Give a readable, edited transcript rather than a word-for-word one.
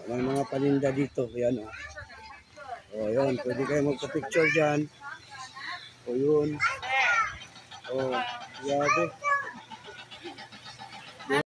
may mga paninda dito. Yan o. O, yun. Pwede kayo magpa-picture dyan. O, yun. O, yabe.